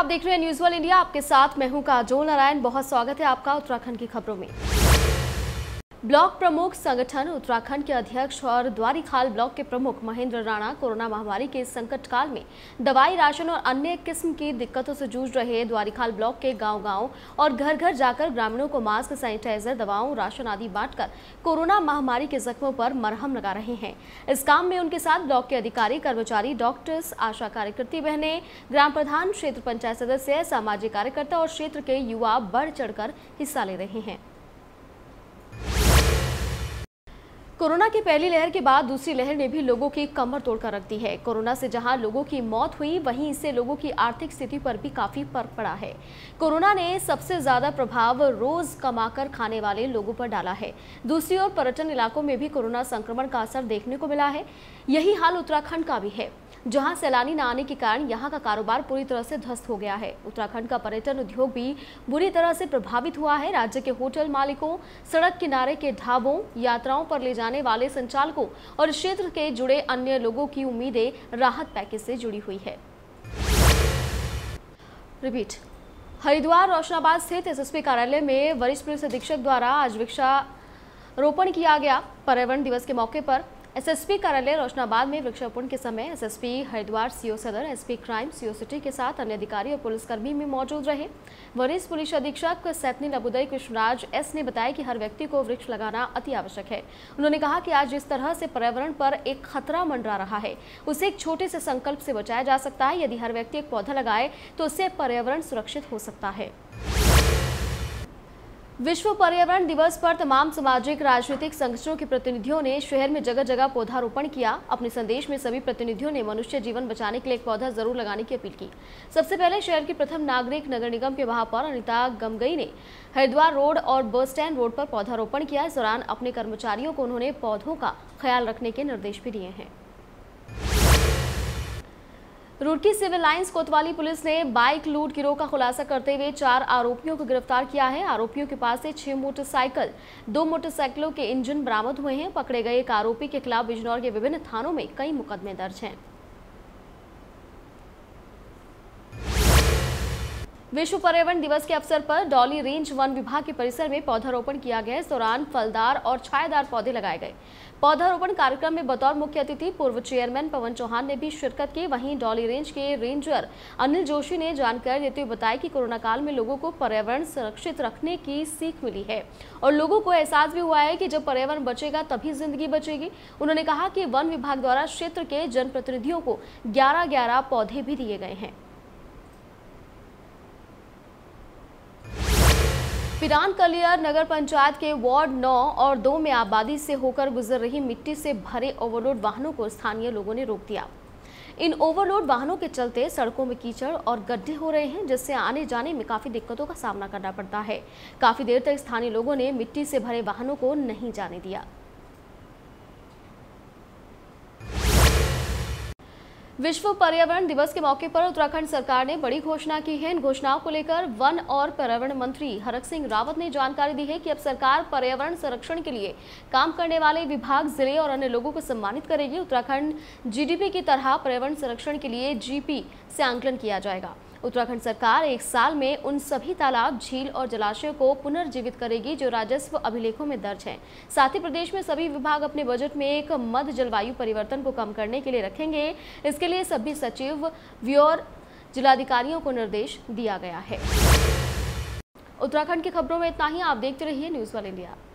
आप देख रहे हैं न्यूज़ वर्ल्ड इंडिया। आपके साथ मैं हूं काजोल नारायण। बहुत स्वागत है आपका उत्तराखंड की खबरों में। ब्लॉक प्रमुख संगठन उत्तराखंड के अध्यक्ष और द्वारीखाल ब्लॉक के प्रमुख महेंद्र राणा कोरोना महामारी के संकट काल में दवाई, राशन और अन्य किस्म की दिक्कतों से जूझ रहे द्वारीखाल ब्लॉक के गांव-गांव और घर-घर जाकर ग्रामीणों को मास्क, सैनिटाइजर, दवाओं, राशन आदि बांटकर कोरोना महामारी के जख्मों पर मरहम लगा रहे हैं। इस काम में उनके साथ ब्लॉक के अधिकारी, कर्मचारी, डॉक्टर्स, आशा कार्यकर्ती बहनें, ग्राम प्रधान, क्षेत्र पंचायत सदस्य, सामाजिक कार्यकर्ता और क्षेत्र के युवा बढ़ चढ़कर हिस्सा ले रहे हैं। कोरोना की पहली लहर के बाद दूसरी लहर ने भी लोगों की कमर तोड़कर रख दी है। कोरोना से जहां लोगों की मौत हुई, वहीं इससे लोगों की आर्थिक स्थिति पर भी काफी फर्क पड़ा है। कोरोना ने सबसे ज्यादा प्रभाव रोज कमाकर खाने वाले लोगों पर डाला है। दूसरी ओर पर्यटन इलाकों में भी कोरोना संक्रमण का असर देखने को मिला है। यही हाल उत्तराखंड का भी है, जहां सैलानी न आने के कारण यहां का कारोबार पूरी तरह से ध्वस्त हो गया है। उत्तराखंड का पर्यटन उद्योग भी बुरी तरह से प्रभावित हुआ है। राज्य के होटल मालिकों, सड़क किनारे के ढाबों, यात्राओं पर ले जाने वाले संचालकों और क्षेत्र के जुड़े अन्य लोगों की उम्मीदें राहत पैकेज से जुड़ी हुई है। हरिद्वार रोशनाबाद स्थित एसएसपी कार्यालय में वरिष्ठ पुलिस अधीक्षक द्वारा आज वृक्षारोपण किया गया। पर्यावरण दिवस के मौके पर एसएसपी कार्यालय रोशनाबाद में वृक्षारोपण के समय एसएसपी हरिद्वार, सीओ सदर, एसपी क्राइम, सीओ सिटी के साथ अन्य अधिकारी और पुलिसकर्मी भी मौजूद रहे। वरिष्ठ पुलिस अधीक्षक सैतनील अबुदई कृष्णराज एस ने बताया कि हर व्यक्ति को वृक्ष लगाना अति आवश्यक है। उन्होंने कहा कि आज जिस तरह से पर्यावरण पर एक खतरा मंडरा रहा है, उसे एक छोटे से संकल्प से बचाया जा सकता है। यदि हर व्यक्ति एक पौधा लगाए तो उससे पर्यावरण सुरक्षित हो सकता है। विश्व पर्यावरण दिवस पर तमाम सामाजिक, राजनीतिक संगठनों के प्रतिनिधियों ने शहर में जगह जगह पौधारोपण किया। अपने संदेश में सभी प्रतिनिधियों ने मनुष्य जीवन बचाने के लिए एक पौधा जरूर लगाने की अपील की। सबसे पहले शहर की प्रथम नागरिक नगर निगम के महापौर अनिता गमगई ने हरिद्वार रोड और बस स्टैंड रोड पर पौधारोपण किया। इस दौरान अपने कर्मचारियों को उन्होंने पौधों का ख्याल रखने के निर्देश भी दिए हैं। रुड़की सिविल लाइंस कोतवाली पुलिस ने बाइक लूट गिरोह का खुलासा करते हुए 4 आरोपियों को गिरफ्तार किया है। आरोपियों के पास से 6 मोटरसाइकिल, 2 मोटरसाइकिलों के इंजन बरामद हुए हैं। पकड़े गए एक आरोपी के खिलाफ बिजनौर के विभिन्न थानों में कई मुकदमे दर्ज हैं। विश्व पर्यावरण दिवस के अवसर पर डॉली रेंज वन विभाग के परिसर में पौधारोपण किया गया। इस दौरान फलदार और छायादार पौधे लगाए गए। पौधारोपण कार्यक्रम में बतौर मुख्य अतिथि पूर्व चेयरमैन पवन चौहान ने भी शिरकत की। वहीं डॉली रेंज के रेंजर अनिल जोशी ने जानकारी देते हुए बताया कि कोरोना काल में लोगों को पर्यावरण सुरक्षित रखने की सीख मिली है और लोगों को एहसास भी हुआ है कि जब पर्यावरण बचेगा तभी जिंदगी बचेगी। उन्होंने कहा कि वन विभाग द्वारा क्षेत्र के जनप्रतिनिधियों को 11-11 पौधे भी दिए गए हैं। पिरान कलियर नगर पंचायत के वार्ड 9 और 2 में आबादी से होकर गुजर रही मिट्टी से भरे ओवरलोड वाहनों को स्थानीय लोगों ने रोक दिया। इन ओवरलोड वाहनों के चलते सड़कों में कीचड़ और गड्ढे हो रहे हैं, जिससे आने जाने में काफी दिक्कतों का सामना करना पड़ता है। काफी देर तक स्थानीय लोगों ने मिट्टी से भरे वाहनों को नहीं जाने दिया। विश्व पर्यावरण दिवस के मौके पर उत्तराखंड सरकार ने बड़ी घोषणा की है। इन घोषणाओं को लेकर वन और पर्यावरण मंत्री हरक सिंह रावत ने जानकारी दी है कि अब सरकार पर्यावरण संरक्षण के लिए काम करने वाले विभाग, जिले और अन्य लोगों को सम्मानित करेगी। उत्तराखंड जीडीपी की तरह पर्यावरण संरक्षण के लिए जीपी से आंकलन किया जाएगा। उत्तराखंड सरकार 1 साल में उन सभी तालाब, झील और जलाशयों को पुनर्जीवित करेगी जो राजस्व अभिलेखों में दर्ज हैं। साथ ही प्रदेश में सभी विभाग अपने बजट में एक मद जलवायु परिवर्तन को कम करने के लिए रखेंगे। इसके लिए सभी सचिव, व्योर, जिलाधिकारियों को निर्देश दिया गया है। उत्तराखंड की खबरों में इतना ही। आप देखते रहिए न्यूज़ वर्ल्ड इंडिया।